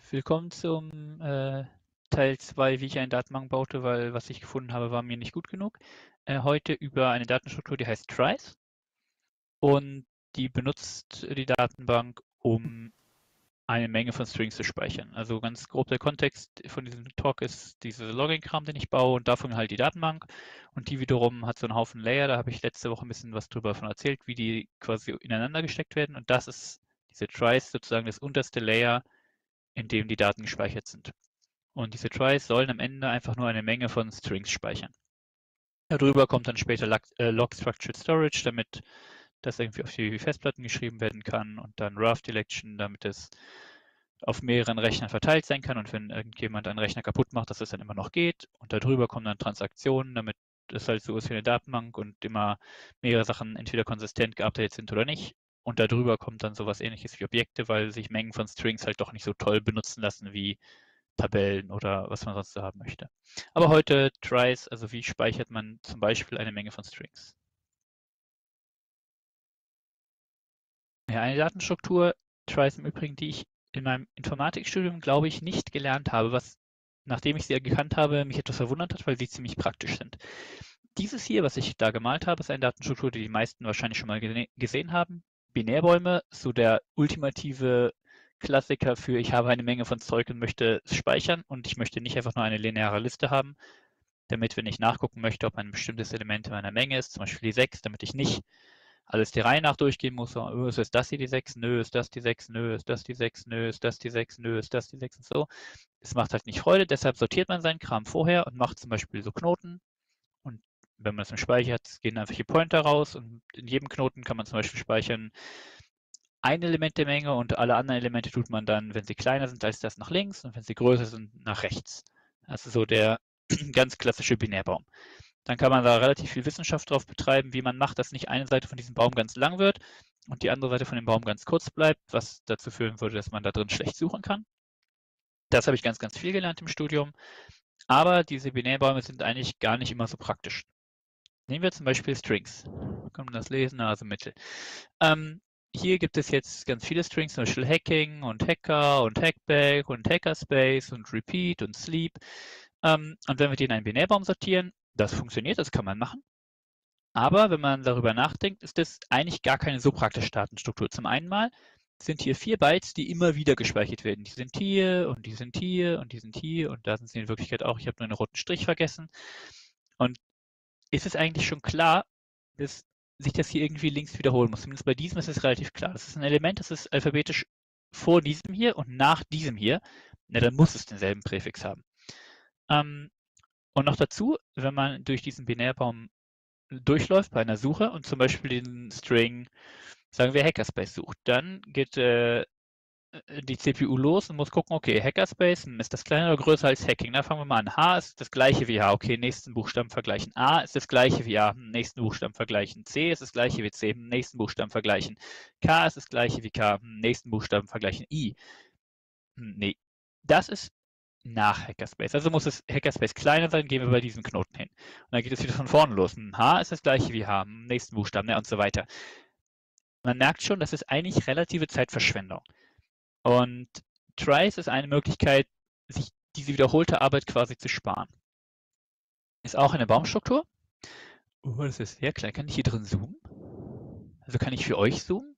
Willkommen zum Teil 2, wie ich eine Datenbank baute, weil was ich gefunden habe, war mir nicht gut genug. Heute über eine Datenstruktur, die heißt Trice und die benutzt die Datenbank, um eine Menge von Strings zu speichern. Also ganz grob der Kontext von diesem Talk ist dieser Logging-Kram, den ich baue und davon halt die Datenbank. Und die wiederum hat so einen Haufen Layer, da habe ich letzte Woche ein bisschen was drüber von erzählt, wie die quasi ineinander gesteckt werden. Und das ist diese Trice sozusagen das unterste Layer, in dem die Daten gespeichert sind. Und diese Tries sollen am Ende einfach nur eine Menge von Strings speichern. Darüber kommt dann später Log Structured Storage, damit das irgendwie auf die Festplatten geschrieben werden kann, und dann Rough Election, damit es auf mehreren Rechnern verteilt sein kann und wenn irgendjemand einen Rechner kaputt macht, dass es dann immer noch geht. Und darüber kommen dann Transaktionen, damit es halt so ist wie eine Datenbank und immer mehrere Sachen entweder konsistent geupdatet sind oder nicht. Und darüber kommt dann sowas Ähnliches wie Objekte, weil sich Mengen von Strings halt doch nicht so toll benutzen lassen wie Tabellen oder was man sonst so haben möchte. Aber heute Tries, also wie speichert man zum Beispiel eine Menge von Strings? Ja, eine Datenstruktur, Tries im Übrigen, die ich in meinem Informatikstudium, glaube ich, nicht gelernt habe, was, nachdem ich sie gekannt habe, mich etwas verwundert hat, weil sie ziemlich praktisch sind. Dieses hier, was ich da gemalt habe, ist eine Datenstruktur, die die meisten wahrscheinlich schon mal gesehen haben. Binärbäume, so der ultimative Klassiker für ich habe eine Menge von Zeug und möchte es speichern und ich möchte nicht einfach nur eine lineare Liste haben, damit, wenn ich nachgucken möchte, ob ein bestimmtes Element in meiner Menge ist, zum Beispiel die 6, damit ich nicht alles der Reihe nach durchgehen muss, so, oh, ist das hier die 6? Nö, ist das die 6? Nö, ist das die 6? Nö, ist das die 6? Nö, ist das die 6? Und so. Es macht halt nicht Freude, deshalb sortiert man seinen Kram vorher und macht zum Beispiel so Knoten. Und wenn man das im Speicher hat, gehen einfach hier Pointer raus und in jedem Knoten kann man zum Beispiel speichern ein Element der Menge und alle anderen Elemente tut man dann, wenn sie kleiner sind als das, nach links und wenn sie größer sind, nach rechts. Das ist so der ganz klassische Binärbaum. Dann kann man da relativ viel Wissenschaft drauf betreiben, wie man macht, dass nicht eine Seite von diesem Baum ganz lang wird und die andere Seite von dem Baum ganz kurz bleibt, was dazu führen würde, dass man da drin schlecht suchen kann. Das habe ich ganz, ganz viel gelernt im Studium. Aber diese Binärbäume sind eigentlich gar nicht immer so praktisch. Nehmen wir zum Beispiel Strings. Kann man das lesen? Also Mittel. Hier gibt es jetzt ganz viele Strings, zum Beispiel Hacking und Hacker und Hackback und Hackerspace und Repeat und Sleep. Und wenn wir die in einen Binärbaum sortieren, das funktioniert, das kann man machen. Aber wenn man darüber nachdenkt, ist das eigentlich gar keine so praktische Datenstruktur. Zum einen mal sind hier 4 Bytes, die immer wieder gespeichert werden. Die sind hier und die sind hier und die sind hier und da sind sie in Wirklichkeit auch. Ich habe nur einen roten Strich vergessen. Und ist es eigentlich schon klar, dass sich das hier irgendwie links wiederholen muss? Zumindest bei diesem ist es relativ klar. Das ist ein Element, das ist alphabetisch vor diesem hier und nach diesem hier. Na, dann muss es denselben Präfix haben. Und noch dazu, wenn man durch diesen Binärbaum durchläuft bei einer Suche und zum Beispiel den String, sagen wir Hackerspace sucht, dann geht die CPU los und muss gucken, okay, Hackerspace, ist das kleiner oder größer als Hacking? Da fangen wir mal an. H ist das gleiche wie H, okay, nächsten Buchstaben vergleichen. A ist das gleiche wie A, nächsten Buchstaben vergleichen. C ist das gleiche wie C, nächsten Buchstaben vergleichen. K ist das gleiche wie K, nächsten Buchstaben vergleichen. I, nee, das ist nach Hackerspace. Also muss das Hackerspace kleiner sein, gehen wir bei diesem Knoten hin. Und dann geht es wieder von vorne los. H ist das gleiche wie H, nächsten Buchstaben, und so weiter. Man merkt schon, das ist eigentlich relative Zeitverschwendung. Und Trice ist eine Möglichkeit, sich diese wiederholte Arbeit quasi zu sparen. Ist auch eine Baumstruktur. Oh, das ist sehr klein. Kann ich hier drin zoomen? Also kann ich für euch zoomen?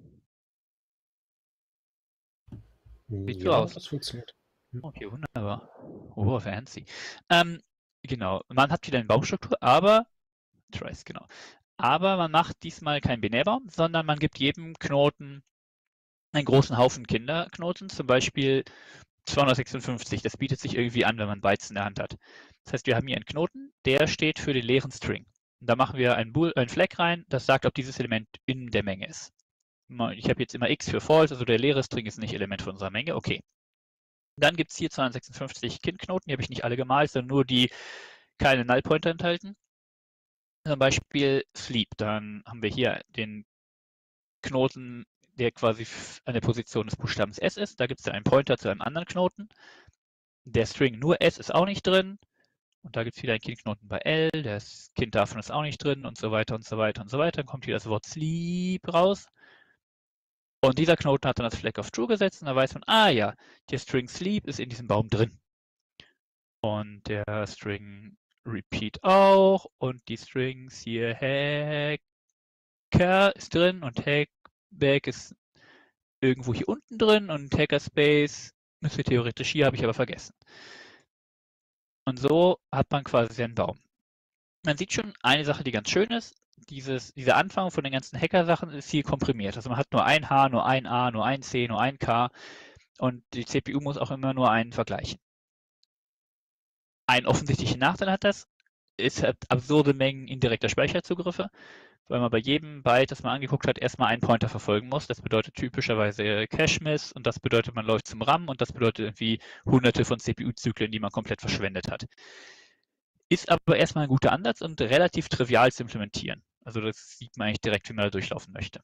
Sieht so Ja, aus. das funktioniert. Okay, wunderbar. Oh, fancy. Genau, man hat wieder eine Baumstruktur, aber Trice, genau. Aber man macht diesmal keinen Binärbaum, sondern man gibt jedem Knoten einen großen Haufen Kinderknoten, zum Beispiel 256. Das bietet sich irgendwie an, wenn man Bytes in der Hand hat. Das heißt, wir haben hier einen Knoten, der steht für den leeren String. Und da machen wir ein Flag rein, das sagt, ob dieses Element in der Menge ist. Ich habe jetzt immer x für false, also der leere String ist nicht Element von unserer Menge. Okay. Dann gibt es hier 256 Kindknoten, die habe ich nicht alle gemalt, sondern nur die keine Null-Pointer enthalten. Zum Beispiel Sleep. Dann haben wir hier den Knoten, der quasi an der Position des Buchstabens S ist. Da gibt es dann einen Pointer zu einem anderen Knoten. Der String nur S ist auch nicht drin. Und da gibt es wieder einen Kindknoten bei L. Das Kind davon ist auch nicht drin und so weiter und so weiter und so weiter. Dann kommt hier das Wort Sleep raus. Und dieser Knoten hat dann das Flag of True gesetzt und da weiß man, ah ja, der String Sleep ist in diesem Baum drin. Und der String Repeat auch und die Strings hier Hacker ist drin und Hackback ist irgendwo hier unten drin und Hackerspace müsste theoretisch hier, habe ich aber vergessen. Und so hat man quasi seinen Baum. Man sieht schon eine Sache, die ganz schön ist. Dieser Anfang von den ganzen Hacker-Sachen ist hier komprimiert. Also man hat nur ein H, nur ein A, nur ein C, nur ein K und die CPU muss auch immer nur einen vergleichen. Einen offensichtlichen Nachteil hat das, es hat absurde Mengen indirekter Speicherzugriffe, weil man bei jedem Byte, das man angeguckt hat, erstmal einen Pointer verfolgen muss. Das bedeutet typischerweise Cache-Miss und das bedeutet, man läuft zum RAM und das bedeutet irgendwie hunderte von CPU-Zyklen, die man komplett verschwendet hat. Ist aber erstmal ein guter Ansatz und relativ trivial zu implementieren. Also das sieht man eigentlich direkt, wie man da durchlaufen möchte.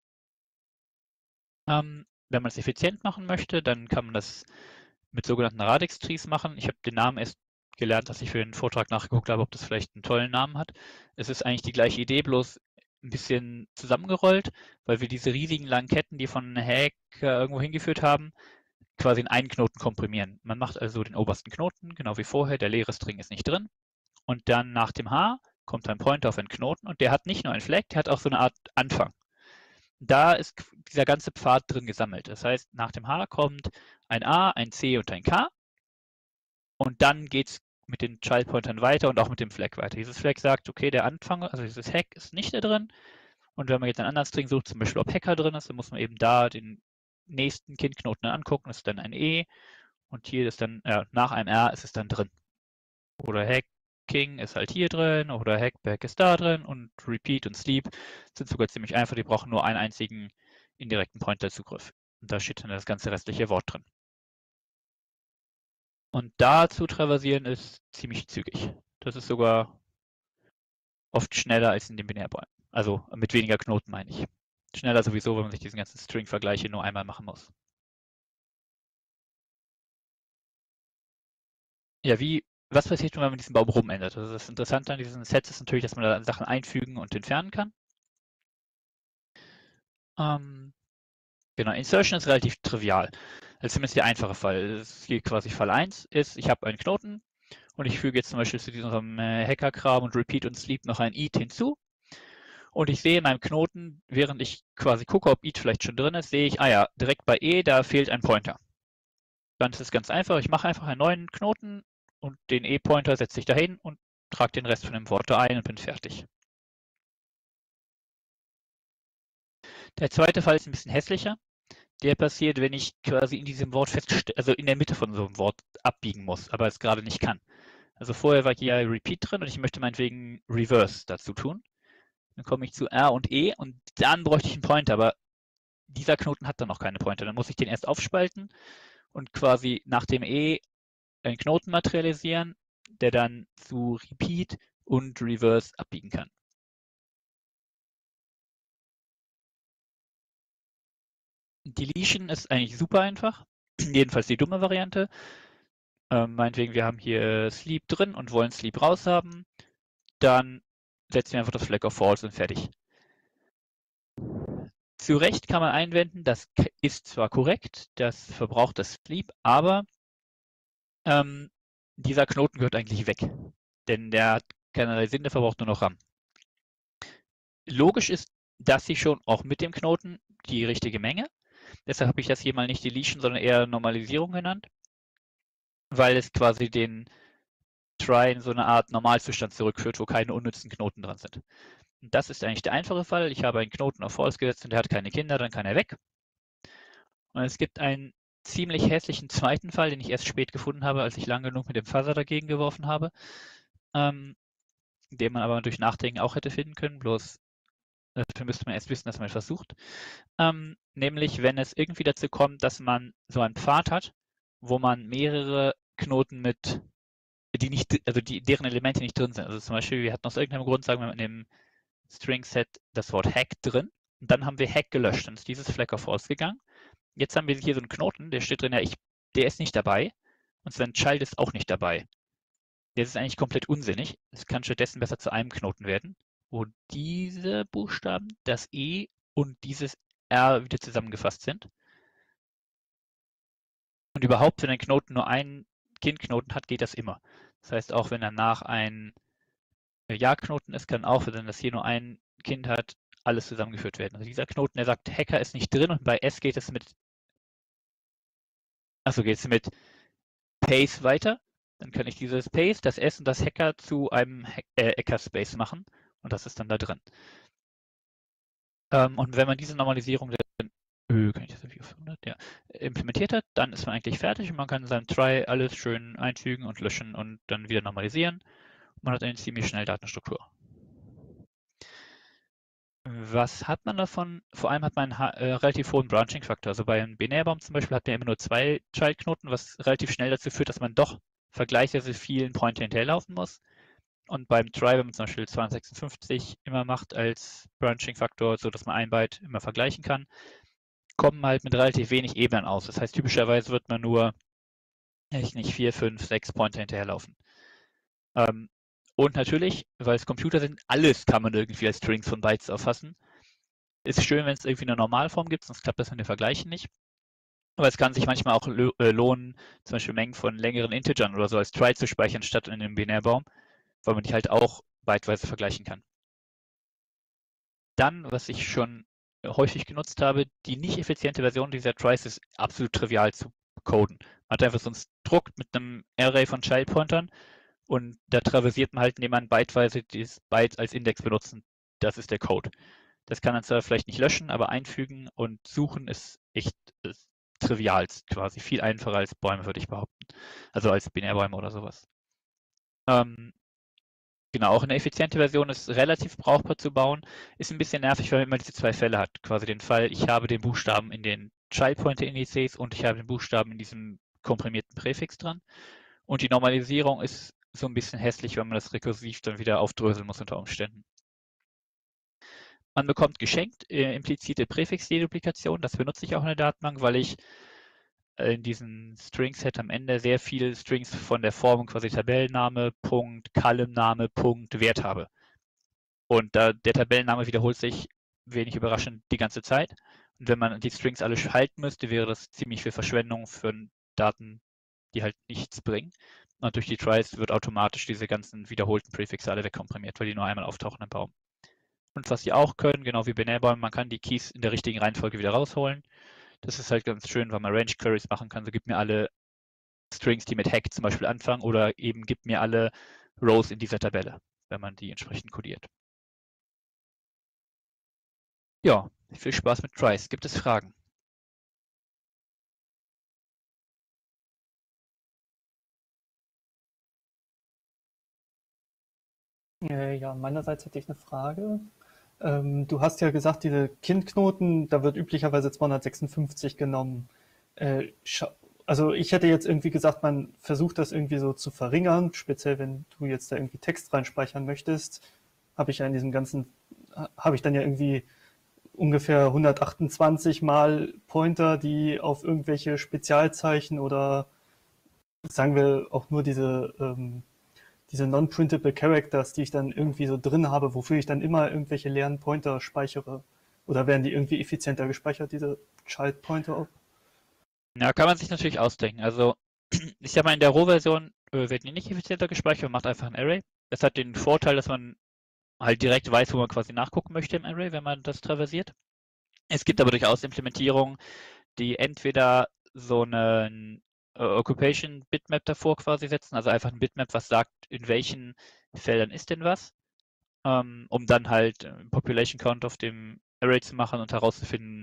Wenn man es effizient machen möchte, dann kann man das mit sogenannten Radix-Trees machen. Ich habe den Namen erst gelernt, dass ich für den Vortrag nachgeguckt habe, ob das vielleicht einen tollen Namen hat. Es ist eigentlich die gleiche Idee, bloß ein bisschen zusammengerollt, weil wir diese riesigen langen Ketten, die von Hacker irgendwo hingeführt haben, quasi in einen Knoten komprimieren. Man macht also den obersten Knoten, genau wie vorher, der leere String ist nicht drin. Und dann nach dem H kommt ein Pointer auf einen Knoten und der hat nicht nur einen Flag, der hat auch so eine Art Anfang. Da ist dieser ganze Pfad drin gesammelt. Das heißt, nach dem H kommt ein A, ein C und ein K. Und dann geht es mit den Child Pointern weiter und auch mit dem Flag weiter. Dieses Flag sagt, okay, der Anfang, also dieses Hack ist nicht da drin. Und wenn man jetzt einen anderen String sucht, zum Beispiel ob Hacker drin ist, dann muss man eben da den nächsten Kindknoten angucken. Das ist dann ein E. Und hier ist dann, nach einem R ist es dann drin. Oder Hacking ist halt hier drin oder Hackback ist da drin und Repeat und Sleep sind sogar ziemlich einfach. Die brauchen nur einen einzigen indirekten Pointerzugriff. Und da steht dann das ganze restliche Wort drin. Und da zu traversieren ist ziemlich zügig. Das ist sogar oft schneller als in den Binärbäumen. Also mit weniger Knoten meine ich. Schneller sowieso, wenn man sich diesen ganzen String-Vergleiche nur einmal machen muss. Ja, was passiert, wenn man diesen Baum rumändert? Also das Interessante an diesen Sets ist natürlich, dass man da Sachen einfügen und entfernen kann. Genau, Insertion ist relativ trivial. Also zumindest der einfache Fall. Das ist hier quasi Fall 1 ist, ich habe einen Knoten und ich füge jetzt zum Beispiel zu diesem Hacker-Kram und Repeat und Sleep noch ein Eat hinzu. Und ich sehe in meinem Knoten, während ich quasi gucke, ob Eat vielleicht schon drin ist, sehe ich, ah ja, direkt bei E, da fehlt ein Pointer. Dann ist es ganz einfach, ich mache einfach einen neuen Knoten und den E-Pointer setze ich dahin und trage den Rest von dem Wort da ein und bin fertig. Der zweite Fall ist ein bisschen hässlicher. Der passiert, wenn ich quasi in diesem Wort also in der Mitte von so einem Wort abbiegen muss, aber es gerade nicht kann. Also vorher war hier Repeat drin und ich möchte meinetwegen Reverse dazu tun. Dann komme ich zu R und E und dann bräuchte ich einen Pointer, aber dieser Knoten hat dann noch keine Pointer. Dann muss ich den erst aufspalten und quasi nach dem E einen Knoten materialisieren, der dann zu Repeat und Reverse abbiegen kann. Deletion ist eigentlich super einfach, jedenfalls die dumme Variante. Meinetwegen, wir haben hier Sleep drin und wollen Sleep raus haben. Dann setzen wir einfach das Flag auf False und fertig. Zu Recht kann man einwenden, das ist zwar korrekt, das verbraucht das Sleep, aber dieser Knoten gehört eigentlich weg. Denn der hat keinerlei Sinn, der verbraucht nur noch RAM. Logisch ist, dass sie schon auch mit dem Knoten die richtige Menge. Deshalb habe ich das hier mal nicht Deletion, sondern eher Normalisierung genannt, weil es quasi den Try in so eine Art Normalzustand zurückführt, wo keine unnützen Knoten dran sind. Und das ist eigentlich der einfache Fall. Ich habe einen Knoten auf False gesetzt und der hat keine Kinder, dann kann er weg. Und es gibt einen ziemlich hässlichen zweiten Fall, den ich erst spät gefunden habe, als ich lang genug mit dem Fuzzer dagegen geworfen habe, den man aber durch Nachdenken auch hätte finden können, bloß dafür müsste man erst wissen, dass man es versucht. Nämlich, wenn es irgendwie dazu kommt, dass man so einen Pfad hat, wo man mehrere Knoten mit, deren Elemente nicht drin sind. Also zum Beispiel, wir hatten aus irgendeinem Grund, sagen wir mal, in dem String-Set das Wort Hack drin und dann haben wir Hack gelöscht, dann ist dieses Flag auf False gegangen. Jetzt haben wir hier so einen Knoten, der steht drin, ja, der ist nicht dabei und sein Child ist auch nicht dabei. Das ist eigentlich komplett unsinnig. Es kann stattdessen besser zu einem Knoten werden, wo diese Buchstaben, das E und dieses R wieder zusammengefasst sind. Und überhaupt, wenn ein Knoten nur einen Kindknoten hat, geht das immer. Das heißt, auch wenn danach ein Ja-Knoten ist, kann auch, wenn das hier nur ein Kind hat, alles zusammengeführt werden. Also dieser Knoten, der sagt, Hacker ist nicht drin, und bei S geht es mit Pace weiter. Dann kann ich dieses Pace, das S und das Hacker zu einem Hacker-Space machen, und das ist dann da drin. Und wenn man diese Normalisierung dann, kann ich das irgendwie auf 100? Ja, implementiert hat, dann ist man eigentlich fertig und man kann seinem Try alles schön einfügen und löschen und dann wieder normalisieren. Man hat eine ziemlich schnelle Datenstruktur. Was hat man davon? Vor allem hat man einen relativ hohen Branching-Faktor. Also bei einem Binärbaum zum Beispiel hat man immer nur 2 Child-Knoten, was relativ schnell dazu führt, dass man doch vergleichsweise vielen Pointer hinterherlaufen muss. Und beim Try, wenn man zum Beispiel 256 immer macht als Branching-Faktor, sodass man ein Byte immer vergleichen kann, kommen halt mit relativ wenig Ebenen aus. Das heißt, typischerweise wird man nur, ich nicht, 4, 5, 6 Pointer hinterherlaufen. Und natürlich, weil es Computer sind, alles kann man irgendwie als Strings von Bytes auffassen. Ist schön, wenn es irgendwie eine Normalform gibt, sonst klappt das mit den Vergleichen nicht. Aber es kann sich manchmal auch lohnen, zum Beispiel Mengen von längeren Integern oder so als Try zu speichern, statt in einem Binärbaum, weil man die halt auch byteweise vergleichen kann. Dann, was ich schon häufig genutzt habe, die nicht effiziente Version dieser Tries ist absolut trivial zu coden. Man hat einfach so einen Strukt mit einem Array von Child-Pointern und da traversiert man halt, indem man byteweise dieses Byte als Index benutzt. Das ist der Code. Das kann man zwar vielleicht nicht löschen, aber einfügen und suchen ist echt trivial, quasi viel einfacher als Bäume, würde ich behaupten. Also als Binärbäume oder sowas. Genau, auch eine effiziente Version ist relativ brauchbar zu bauen. Ist ein bisschen nervig, weil man immer diese 2 Fälle hat. Quasi den Fall, ich habe den Buchstaben in den Child-Pointer-Indizes und ich habe den Buchstaben in diesem komprimierten Präfix dran. Und die Normalisierung ist so ein bisschen hässlich, wenn man das rekursiv dann wieder aufdröseln muss unter Umständen. Man bekommt geschenkt implizite Präfix-Deduplikation. Das benutze ich auch in der Datenbank, weil ich in diesem String-Set am Ende sehr viele Strings von der Form quasi Tabellenname, Punkt, Column-Name, Punkt, Wert habe. Und der Tabellenname wiederholt sich, wenig überraschend, die ganze Zeit. Und wenn man die Strings alle halten müsste, wäre das ziemlich viel Verschwendung für Daten, die halt nichts bringen. Und durch die Tries wird automatisch diese ganzen wiederholten Präfixe alle wegkomprimiert, weil die nur einmal auftauchen im Baum. Und was sie auch können, genau wie Binärbäume, man kann die Keys in der richtigen Reihenfolge wieder rausholen. Das ist halt ganz schön, weil man Range Queries machen kann. So, gib mir alle Strings, die mit Hack zum Beispiel anfangen, oder eben gib mir alle Rows in dieser Tabelle, wenn man die entsprechend codiert. Ja, viel Spaß mit Tries. Gibt es Fragen? Ja, meinerseits hätte ich eine Frage. Du hast ja gesagt, diese Kindknoten, da wird üblicherweise 256 genommen. Also ich hätte jetzt irgendwie gesagt, man versucht das irgendwie so zu verringern, speziell wenn du jetzt da irgendwie Text reinspeichern möchtest, habe ich ja in diesem ganzen, habe ich dann ja irgendwie ungefähr 128 mal Pointer, die auf irgendwelche Spezialzeichen oder sagen wir auch nur diese non-printable Characters, die ich dann irgendwie so drin habe, wofür ich dann immer irgendwelche leeren Pointer speichere. Oder werden die irgendwie effizienter gespeichert, diese Child Pointer auch? Ja, kann man sich natürlich ausdenken. Also ich sag mal, in der Roh-Version werden die nicht effizienter gespeichert, man macht einfach ein Array. Es hat den Vorteil, dass man halt direkt weiß, wo man quasi nachgucken möchte im Array, wenn man das traversiert. Es gibt aber durchaus Implementierungen, die entweder so einen Occupation Bitmap davor quasi setzen, also einfach ein Bitmap, was sagt, in welchen Feldern ist denn was, um dann halt Population Count auf dem Array zu machen und herauszufinden,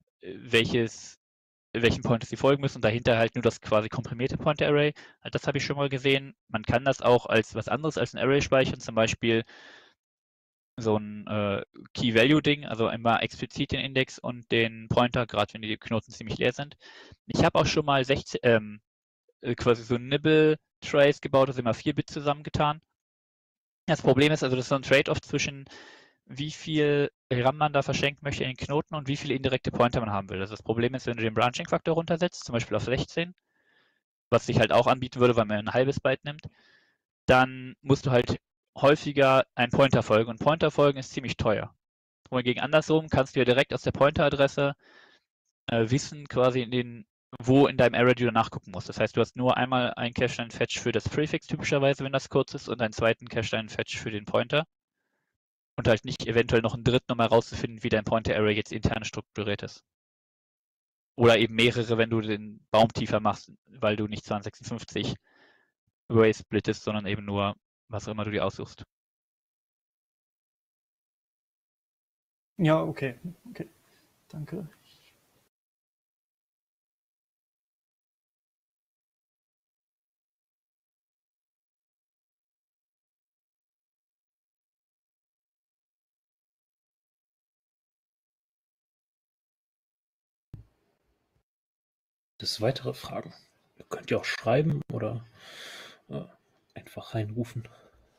welchen Pointer sie folgen müssen, und dahinter halt nur das quasi komprimierte Pointer Array. Das habe ich schon mal gesehen. Man kann das auch als was anderes als ein Array speichern, zum Beispiel so ein Key-Value-Ding, also immer explizit den Index und den Pointer, gerade wenn die Knoten ziemlich leer sind. Ich habe auch schon mal quasi so Nibble-Trays gebaut, also immer 4-Bit zusammengetan. Das Problem ist also, das ist so ein Trade-off zwischen wie viel RAM man da verschenken möchte in den Knoten und wie viele indirekte Pointer man haben will. Also das Problem ist, wenn du den Branching-Faktor runtersetzt, zum Beispiel auf 16, was sich halt auch anbieten würde, weil man ein halbes Byte nimmt, dann musst du halt häufiger einen Pointer folgen, und Pointer folgen ist ziemlich teuer. Wohingegen andersrum kannst du ja direkt aus der Pointer-Adresse wissen, quasi wo in deinem Array du nachgucken musst. Das heißt, du hast nur einmal einen Cache-Line-Fetch für das Prefix typischerweise, wenn das kurz ist, und einen zweiten Cache-Line-Fetch für den Pointer. Und halt nicht eventuell noch einen dritten, um herauszufinden, wie dein Pointer-Array jetzt intern strukturiert ist. Oder eben mehrere, wenn du den Baum tiefer machst, weil du nicht 256 Array splittest, sondern eben nur, was auch immer du dir aussuchst. Ja, okay. Okay. Danke. Das weitere Fragen. Ihr könnt ja auch schreiben oder einfach reinrufen.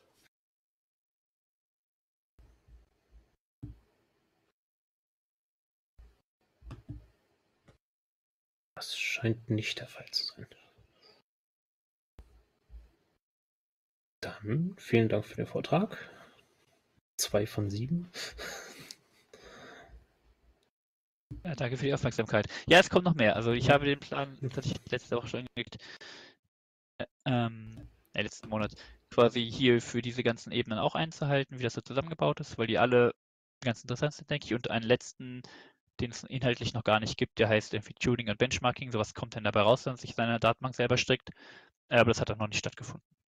Das scheint nicht der Fall zu sein. Dann vielen Dank für den Vortrag. 2 von 7. Ja, danke für die Aufmerksamkeit. Ja, es kommt noch mehr. Also ich habe den Plan tatsächlich letzte Woche schon gekriegt, letzten Monat, quasi hier für diese ganzen Ebenen auch einzuhalten, wie das so zusammengebaut ist, weil die alle ganz interessant sind, denke ich. Und einen letzten, den es inhaltlich noch gar nicht gibt, der heißt irgendwie Tuning und Benchmarking. Sowas kommt dann dabei raus, wenn man sich seine Datenbank selber strickt. Aber das hat dann noch nicht stattgefunden.